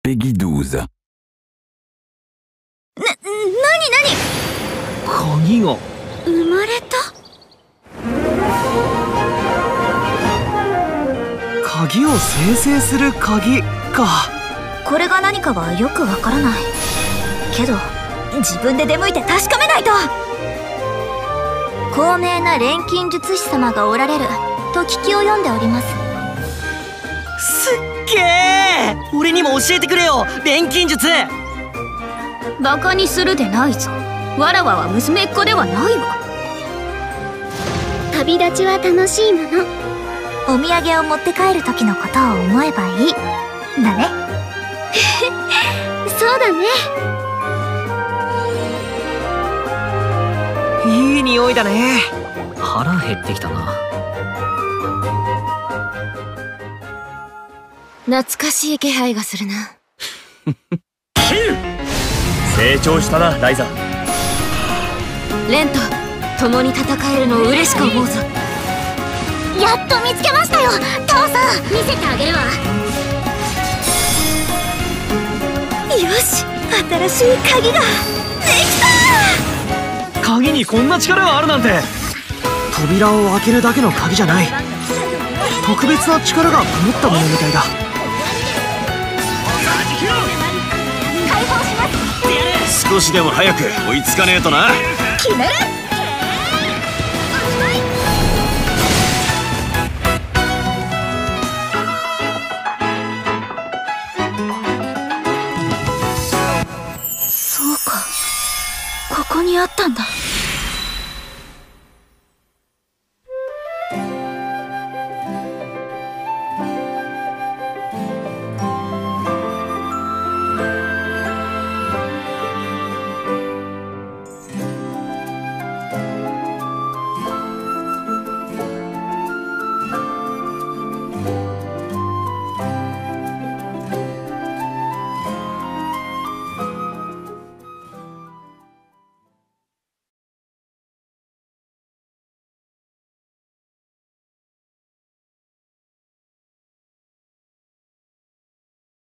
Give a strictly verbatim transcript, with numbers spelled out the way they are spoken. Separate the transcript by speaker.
Speaker 1: ペギドゥーザ。な、
Speaker 2: なになに？
Speaker 3: 鍵が
Speaker 2: 生まれた？
Speaker 3: 鍵を生成する鍵か。
Speaker 2: これが何かはよくわからないけど、自分で出向いて確かめないと。高名な錬金術師様がおられると聞き及んでおります。
Speaker 3: すっげえ！俺にも教えてくれよ、錬金術。
Speaker 2: バカにするでないぞ。わらわは娘っ子ではないわ。
Speaker 4: 旅立ちは楽しいもの。
Speaker 2: お土産を持って帰る時のことを思えばいいだね。
Speaker 4: そうだね。
Speaker 3: いい匂いだね。腹減ってきたな。
Speaker 2: 懐かしい気配がするな。
Speaker 5: 成長したな、ライザ。
Speaker 2: レンと共に戦えるのを嬉しく思うぞ。やっと見つけましたよ、父さん。
Speaker 4: 見せてあげるわ。
Speaker 2: よし、新しい鍵ができた。
Speaker 3: 鍵にこんな力があるなんて。扉を開けるだけの鍵じゃない。特別な力がこもったものみたいだ。
Speaker 2: 解放します。
Speaker 5: 少しでも早く追いつかねえとな。
Speaker 2: 決める。そうか、ここにあったんだ。